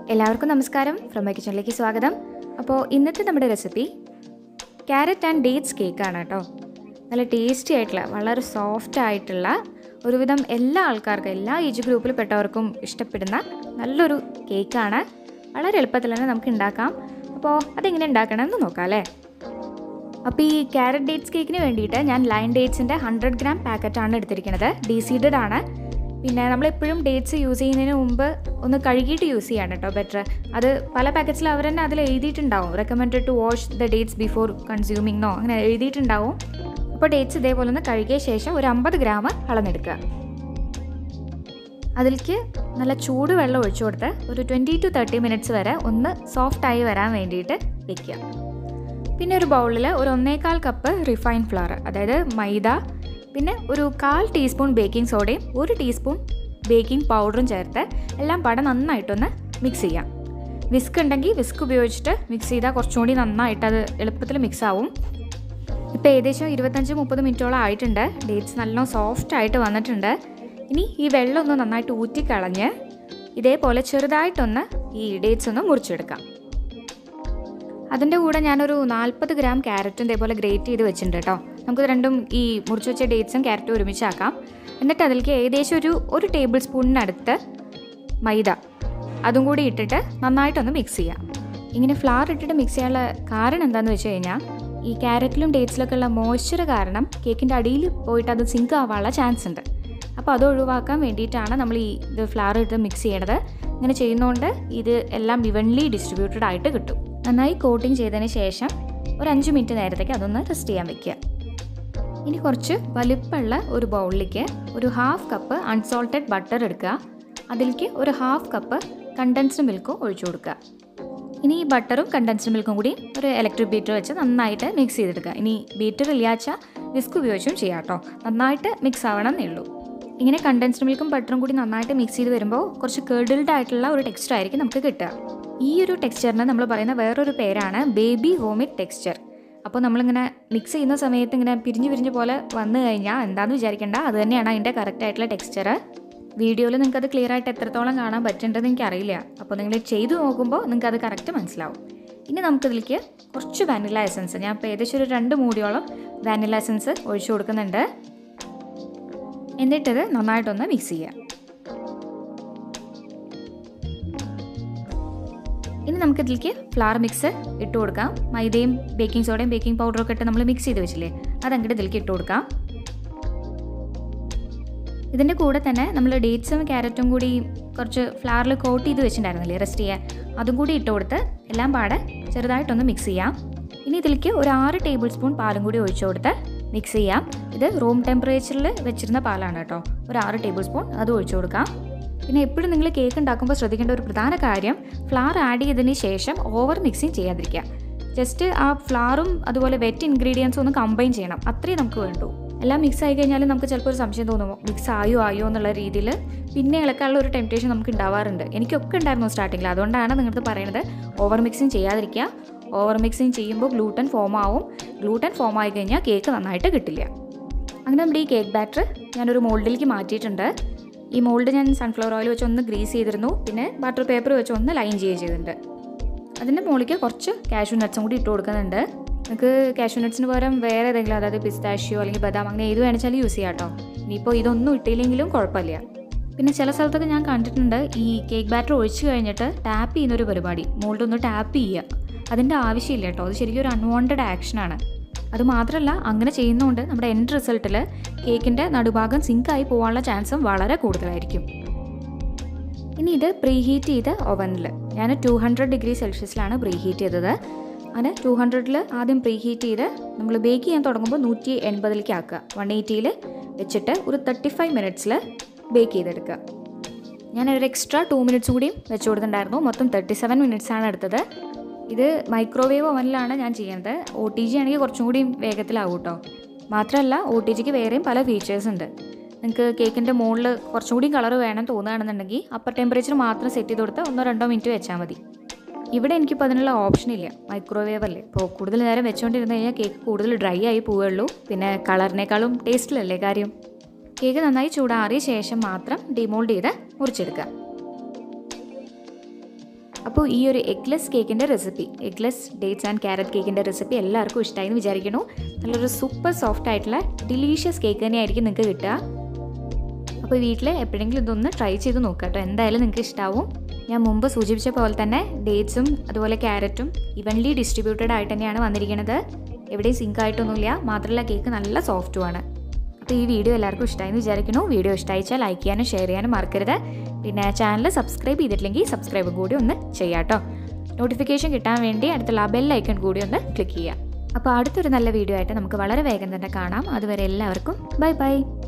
എല്ലാവർക്കും നമസ്കാരം. From my കിച്ചണിലേക്ക് സ്വാഗതം. അപ്പോൾ ഇന്നത്തെ നമ്മുടെ റെസിപ്പി ക്യാരറ്റ് ആൻഡ് ഡേറ്റ്സ് കേക്കാണ് കേട്ടോ. നല്ല ടേസ്റ്റി ആയിട്ടുള്ള, വളരെ സോഫ്റ്റ് ആയിട്ടുള്ള, ഒരുവിധം എല്ലാ ആൾക്കാർക്കും, എല്ലാ ഏജ് ഗ്രൂപ്പിൽ പെട്ടവർക്കും ഇഷ്ടപ്പെടുന്ന നല്ലൊരു കേക്കാണ്. വളരെ എളുപ്പത്തിൽ തന്നെ നമുക്ക് ഉണ്ടാക്കാം. അപ്പോൾ അതെങ്ങനെ ഉണ്ടാക്കണമെന്ന് നോക്കാം അല്ലേ. അപ്പോൾ ഈ ക്യാരറ്റ് ഡേറ്റ്സ് കേക്കിന് വേണ്ടിയിട്ട് ഞാൻ ലൈൻ ഡേറ്റ്സിൻ്റെ 100 ഗ്രാം പാക്കറ്റാണ് എടുത്തിരിക്കുന്നത്. ഡീസീഡഡ് ആണ്. പിന്നെ നമ്മളെപ്പോഴും ഡേറ്റ്സ് യൂസ് ചെയ്യുന്നതിന് മുമ്പ് ഒന്ന് കഴുകിയിട്ട് യൂസ് ചെയ്യാണ് കേട്ടോ ബെറ്റർ. അത് പല പാക്കറ്റ്സിൽ അവർ തന്നെ അതിൽ എഴുതിയിട്ടുണ്ടാവും, recommended to wash the dates before കൺസ്യൂമിങ്ങോ അങ്ങനെ എഴുതിയിട്ടുണ്ടാവും. അപ്പോൾ ഡേറ്റ്സ് ഇതേപോലെ ഒന്ന് കഴുകിയ ശേഷം ഒരു 50 ഗ്രാം അളന്നെടുക്കുക. അതിലേക്ക് നല്ല ചൂട് വെള്ളം ഒഴിച്ചു കൊടുത്ത് ഒരു 20 to 30 മിനിറ്റ്സ് വരെ ഒന്ന് സോഫ്റ്റായി വരാൻ വേണ്ടിയിട്ട് വയ്ക്കുക. പിന്നെ ഒരു ബൗളിൽ ഒരു 1.25 കപ്പ് റിഫൈൻഡ് ഫ്ലവർ, അതായത് മൈദ, പിന്നെ ഒരു 1/4 ടീസ്പൂൺ ബേക്കിംഗ് സോഡയും 1 ടീസ്പൂൺ ബേക്കിംഗ് പൗഡറും ചേർത്ത് എല്ലാം പാടെ നന്നായിട്ടൊന്ന് മിക്സ് ചെയ്യാം. വിസ്ക് ഉണ്ടെങ്കിൽ വിസ്ക് ഉപയോഗിച്ചിട്ട് മിക്സ് ചെയ്താൽ കുറച്ചും കൂടി നന്നായിട്ട് അത് എളുപ്പത്തിൽ മിക്സ് ആവും. ഇപ്പോൾ ഏകദേശം 25-30 മിനിറ്റോളം ആയിട്ടുണ്ട്. ഡേറ്റ്സ് നല്ലോണം സോഫ്റ്റ് ആയിട്ട് വന്നിട്ടുണ്ട്. ഇനി ഈ വെള്ളം ഒന്ന് നന്നായിട്ട് ഊറ്റിക്കളഞ്ഞ് ഇതേപോലെ ചെറുതായിട്ടൊന്ന് ഈ ഡേറ്റ്സ് ഒന്ന് മുറിച്ചെടുക്കാം. അതിൻ്റെ കൂടെ ഞാനൊരു 40 ഗ്രാം ക്യാരറ്റും ഇതേപോലെ ഗ്രേറ്റ് ചെയ്ത് വെച്ചിട്ടുണ്ട് കേട്ടോ. നമുക്ക് രണ്ടും ഈ മുറിച്ച് വെച്ച ഡേറ്റ്സും ക്യാരറ്റും ഒരുമിച്ചാക്കാം. എന്നിട്ട് അതിലേക്ക് ഏകദേശം ഒരു ടേബിൾ സ്പൂണിനടുത്ത് മൈദ അതും കൂടി ഇട്ടിട്ട് നന്നായിട്ടൊന്ന് മിക്സ് ചെയ്യാം. ഇങ്ങനെ ഫ്ലവർ ഇട്ടിട്ട് മിക്സ് ചെയ്യാനുള്ള കാരണം എന്താണെന്ന് വെച്ച് കഴിഞ്ഞാൽ ഈ ക്യാരറ്റിലും ഡേറ്റ്സിലൊക്കെ ഉള്ള മോയ്സ്ചർ കാരണം കേക്കിൻ്റെ അടിയിൽ പോയിട്ട് അത് സിങ്ക് ആവാനുള്ള ചാൻസ് ഉണ്ട്. അപ്പോൾ അത് ഒഴിവാക്കാൻ വേണ്ടിയിട്ടാണ് നമ്മൾ ഇത് ഫ്ലവർ ഇട്ട് മിക്സ് ചെയ്യണത്. ഇങ്ങനെ ചെയ്യുന്നതുകൊണ്ട് ഇത് എല്ലാം ഇവൻലി ഡിസ്ട്രിബ്യൂട്ടഡ് ആയിട്ട് കിട്ടും. നന്നായി കോട്ടിങ് ചെയ്തതിന് ശേഷം ഒരു 5 മിനിറ്റ് നേരത്തേക്ക് അതൊന്ന് റെസ്റ്റ് ചെയ്യാൻ വെക്കുക. ഇനി കുറച്ച് വലിപ്പമുള്ള ഒരു ബൗളിലേക്ക് ഒരു 1/2 കപ്പ് അൺസോൾട്ടഡ് ബട്ടർ എടുക്കുക. അതിലേക്ക് ഒരു 1/2 കപ്പ് കണ്ടൻസ്ഡ് മിൽക്കും ഒഴിച്ചു കൊടുക്കുക. ഇനി ഈ ബട്ടറും കണ്ടൻസ്ഡ് മിൽക്കും കൂടി ഒരു ഇലക്ട്രിക് ബീറ്റർ വെച്ച് നന്നായിട്ട് മിക്സ് ചെയ്തെടുക്കുക. ഇനി ബീറ്റർ ഇല്ലാച്ചാൽ വിസ്ക് ഉപയോഗിച്ചും ചെയ്യാം കേട്ടോ. നന്നായിട്ട് മിക്സ് ആവണം എന്നേ ഉള്ളൂ. ഇങ്ങനെ കണ്ടൻസ്ഡ് മിൽക്കും ബട്ടറും കൂടി നന്നായിട്ട് മിക്സ് ചെയ്ത് വരുമ്പോൾ കുറച്ച് കേർഡിൽഡ് ആയിട്ടുള്ള ഒരു ടെക്സ്ചർ ആയിരിക്കും നമുക്ക് കിട്ടുക. ഈ ഒരു ടെക്സ്ചറിന് നമ്മൾ പറയുന്ന വേറൊരു പേരാണ് ബേബി വോമിറ്റ് ടെക്സ്ചർ. അപ്പോൾ നമ്മളിങ്ങനെ മിക്സ് ചെയ്യുന്ന സമയത്ത് ഇങ്ങനെ പിരിഞ്ഞ് പോലെ വന്നു കഴിഞ്ഞാൽ എന്താണെന്ന് വിചാരിക്കേണ്ട, അത് തന്നെയാണ് അതിൻ്റെ കറക്റ്റ് ആയിട്ടുള്ള ടെക്സ്ചർ. വീഡിയോയിൽ നിങ്ങൾക്കത് ക്ലിയർ ആയിട്ട് എത്രത്തോളം കാണാൻ പറ്റുന്നുണ്ടെന്ന് എനിക്കറിയില്ല. അപ്പോൾ നിങ്ങൾ ചെയ്തു നോക്കുമ്പോൾ നിങ്ങൾക്കത് കറക്റ്റ് മനസ്സിലാവും. ഇനി നമുക്കിതിലേക്ക് കുറച്ച് വാനില എസൻസ്, ഞാൻ ഇപ്പോൾ ഏകദേശം ഒരു 2 മൂടിയോളം വാനില എസൻസ് ഒഴിച്ചു കൊടുക്കുന്നുണ്ട്. എന്നിട്ടത് നന്നായിട്ടൊന്ന് മിക്സ് ചെയ്യുക. ഇനി നമുക്കിതിലേക്ക് ഫ്ലവർ മിക്സ് ഇട്ട് കൊടുക്കാം. മൈദയും ബേക്കിംഗ് സോഡയും ബേക്കിംഗ് പൗഡറും ഒക്കെ ഇട്ട് നമ്മൾ മിക്സ് ചെയ്ത് വെച്ചില്ലേ, അതങ്ങോട്ട് ഇതിലേക്ക് ഇട്ട് കൊടുക്കാം. ഇതിൻ്റെ കൂടെ തന്നെ നമ്മൾ ഡേറ്റ്സും ക്യാരറ്റും കൂടി കുറച്ച് ഫ്ലവറിൽ കോട്ട് ചെയ്ത് വെച്ചിട്ടുണ്ടായിരുന്നില്ലേ റെസ്റ്റ് ചെയ്യാൻ, അതും കൂടി ഇട്ട് കൊടുത്ത് എല്ലാം പാടെ ചെറുതായിട്ടൊന്ന് മിക്സ് ചെയ്യാം. ഇനി ഇതിലേക്ക് ഒരു 6 ടേബിൾ സ്പൂൺ പാലും കൂടി ഒഴിച്ചു കൊടുത്ത് മിക്സ് ചെയ്യാം. ഇത് റൂം ടെമ്പറേച്ചറിൽ വെച്ചിരുന്ന പാലാണ് കേട്ടോ. ഒരു 6 ടേബിൾ സ്പൂൺ അത് ഒഴിച്ചു കൊടുക്കാം. പിന്നെ എപ്പോഴും നിങ്ങൾ കേക്ക് ഉണ്ടാക്കുമ്പോൾ ശ്രദ്ധിക്കേണ്ട ഒരു പ്രധാന കാര്യം, ഫ്ലവർ ആഡ് ചെയ്തതിന് ശേഷം ഓവർ മിക്സിങ് ചെയ്യാതിരിക്കുക. ജസ്റ്റ് ആ ഫ്ലവറും അതുപോലെ വെറ്റ് ഇൻഗ്രീഡിയൻസും ഒന്ന് കമ്പൈൻ ചെയ്യണം, അത്രേ നമുക്ക് വേണ്ടൂ. എല്ലാം മിക്സ് ആയി കഴിഞ്ഞാൽ നമുക്ക് ചിലപ്പോൾ ഒരു സംശയം തോന്നുമോ, മിക്സ് ആയോ എന്നുള്ള രീതിയിൽ പിന്നെ ഇളക്കാനുള്ള ഒരു ടെംപ്റ്റേഷൻ നമുക്ക് ഉണ്ടാവാറുണ്ട്. എനിക്കൊക്കെ ഉണ്ടായിരുന്നു സ്റ്റാർട്ടിങ്ങിൽ. അതുകൊണ്ടാണ് നിങ്ങളത് പറയുന്നത് ഓവർ മിക്സിങ് ചെയ്യാതിരിക്കുക. ഓവർ മിക്സിങ് ചെയ്യുമ്പോൾ ഗ്ലൂട്ടൻ ഫോം ആവും. ഗ്ലൂട്ടൻ ഫോം ആയി കഴിഞ്ഞാൽ കേക്ക് നന്നായിട്ട് കിട്ടില്ല. അങ്ങനെ നമ്മുടെ ഈ കേക്ക് ബാറ്റർ ഞാനൊരു മോൾഡിലേക്ക് മാറ്റിയിട്ടുണ്ട്. ഈ മോൾഡ് ഞാൻ സൺഫ്ലവർ ഓയിൽ വെച്ച് ഒന്ന് ഗ്രീസ് ചെയ്തിരുന്നു. പിന്നെ ബട്ടർ പേപ്പർ വെച്ച് ഒന്ന് ലൈൻ ചെയ്യുകയും ചെയ്തിട്ടുണ്ട്. അതിൻ്റെ മുകളിലേക്ക് കുറച്ച് കാഷ്യൂ നട്ട്സും കൂടി ഇട്ട് കൊടുക്കുന്നുണ്ട്. നിങ്ങൾക്ക് കാഷ്യൂ നട്ട്സിന് പകരം വേറെ ഏതെങ്കിലും, അതായത് പിസ്താഷ്യോ അല്ലെങ്കിൽ ബദാം, അങ്ങനെ ഏത് വേണമെച്ചാലും യൂസ് ചെയ്യാം കേട്ടോ. ഇനിയിപ്പോൾ ഇതൊന്നും ഇട്ടില്ലെങ്കിലും കുഴപ്പമില്ല. പിന്നെ ചില സ്ഥലത്തൊക്കെ ഞാൻ കണ്ടിട്ടുണ്ട് ഈ കേക്ക് ബാറ്റർ ഒഴിച്ച് കഴിഞ്ഞിട്ട് ടാപ്പ് ചെയ്യുന്നൊരു പരിപാടി, മോൾഡ് ഒന്ന് ടാപ്പ് ചെയ്യുക. അതിൻ്റെ ആവശ്യമില്ല കേട്ടോ. അത് ശരിക്കും ഒരു അൺവാണ്ടഡ് ആക്ഷനാണ്. അത് മാത്രമല്ല, അങ്ങനെ ചെയ്യുന്നതുകൊണ്ട് നമ്മുടെ എൻഡ് റിസൾട്ടിൽ കേക്കിൻ്റെ നടുഭാഗം സിങ്കായി പോകാനുള്ള ചാൻസും വളരെ കൂടുതലായിരിക്കും. ഇനി ഇത് പ്രീഹീറ്റ് ചെയ്ത് ഓവനിൽ ഞാൻ 200 ഡിഗ്രി സെൽഷ്യസിലാണ് പ്രീഹീറ്റ് ചെയ്തത്. അങ്ങനെ 200-ൽ ആദ്യം പ്രീഹീറ്റ് ചെയ്ത് നമ്മൾ ബേക്ക് ചെയ്യാൻ തുടങ്ങുമ്പോൾ 180-ലേക്ക് ആക്കുക. 180-ൽ വെച്ചിട്ട് ഒരു 35 മിനിറ്റ്സിൽ ബേക്ക് ചെയ്തെടുക്കുക. ഞാനൊരു എക്സ്ട്രാ 2 മിനിറ്റ്സ് കൂടിയും വെച്ച് കൊടുത്തിട്ടുണ്ടായിരുന്നു. മൊത്തം 37 മിനിറ്റ്സാണ് എടുത്തത്. ഇത് മൈക്രോവേവ് ഓവനിലാണ് ഞാൻ ചെയ്യുന്നത്. OTG ആണെങ്കിൽ കുറച്ചും കൂടി വേഗത്തിലാവും കേട്ടോ. മാത്രമല്ല OTGക്ക് വേറെയും പല ഫീച്ചേഴ്സ് ഉണ്ട്. നിങ്ങൾക്ക് കേക്കിൻ്റെ മുകളിൽ കുറച്ചും കൂടി കളർ വേണം തോന്നുകയാണെന്നുണ്ടെങ്കിൽ അപ്പർ ടെമ്പറേച്ചർ മാത്രം സെറ്റ് ചെയ്ത് കൊടുത്ത് 1-2 മിനിറ്റ് വെച്ചാൽ മതി. ഇവിടെ എനിക്കിപ്പോൾ അതിനുള്ള ഓപ്ഷൻ ഇല്ല, മൈക്രോവേവ് അല്ലേ. ഇപ്പോൾ കൂടുതൽ നേരം വെച്ചുകൊണ്ടിരുന്ന് കഴിഞ്ഞാൽ കേക്ക് കൂടുതൽ ഡ്രൈ ആയി പോവുകയുള്ളൂ. പിന്നെ കളറിനേക്കാളും ടേസ്റ്റിലല്ലേ കാര്യം. കേക്ക് നന്നായി ചൂടാറിയ ശേഷം മാത്രം ഡിമോൾഡ് ചെയ്ത് മുറിച്ചെടുക്കുക. അപ്പോൾ ഈ ഒരു എഗ്ലെസ് കേക്കിൻ്റെ recipe, eggless dates and carrot കേക്കിൻ്റെ റെസിപ്പി എല്ലാവർക്കും ഇഷ്ടമായി എന്ന് വിചാരിക്കുന്നു. നല്ലൊരു സൂപ്പർ സോഫ്റ്റ് ആയിട്ടുള്ള ഡിലീഷ്യസ് കേക്ക് തന്നെയായിരിക്കും നിങ്ങൾക്ക് കിട്ടുക. അപ്പോൾ വീട്ടിൽ എപ്പോഴെങ്കിലും ഇതൊന്ന് ട്രൈ ചെയ്ത് നോക്കുക കേട്ടോ, എന്തായാലും നിങ്ങൾക്ക് ഇഷ്ടമാവും. ഞാൻ മുമ്പ് സൂചിപ്പിച്ച പോലെ തന്നെ ഡേറ്റ്സും അതുപോലെ ക്യാരറ്റും ഇവൻലി ഡിസ്ട്രിബ്യൂട്ടഡ് ആയിട്ട് തന്നെയാണ് വന്നിരിക്കുന്നത്. എവിടെയും സിങ്ക് ആയിട്ടൊന്നുമില്ല. മാത്രമല്ല കേക്ക് നല്ല സോഫ്റ്റുമാണ്. അപ്പോൾ ഈ വീഡിയോ എല്ലാവർക്കും ഇഷ്ടമായി എന്ന് വിചാരിക്കുന്നു. വീഡിയോ ഇഷ്ടമായിച്ചാൽ ലൈക്ക് ചെയ്യാനും ഷെയർ ചെയ്യാനും മറക്കരുത്. പിന്നെ ചാനൽ സബ്സ്ക്രൈബ് ചെയ്തിട്ടില്ലെങ്കിൽ സബ്സ്ക്രൈബും കൂടി ഒന്ന് ചെയ്യാം കേട്ടോ. നോട്ടിഫിക്കേഷൻ കിട്ടാൻ വേണ്ടി അടുത്തുള്ള ആ ബെൽ ഐക്കൺ കൂടി ഒന്ന് ക്ലിക്ക് ചെയ്യാം. അപ്പോൾ അടുത്തൊരു നല്ല വീഡിയോ ആയിട്ട് നമുക്ക് വളരെ വേഗം തന്നെ കാണാം. അതുവരെ എല്ലാവർക്കും ബൈ ബൈ.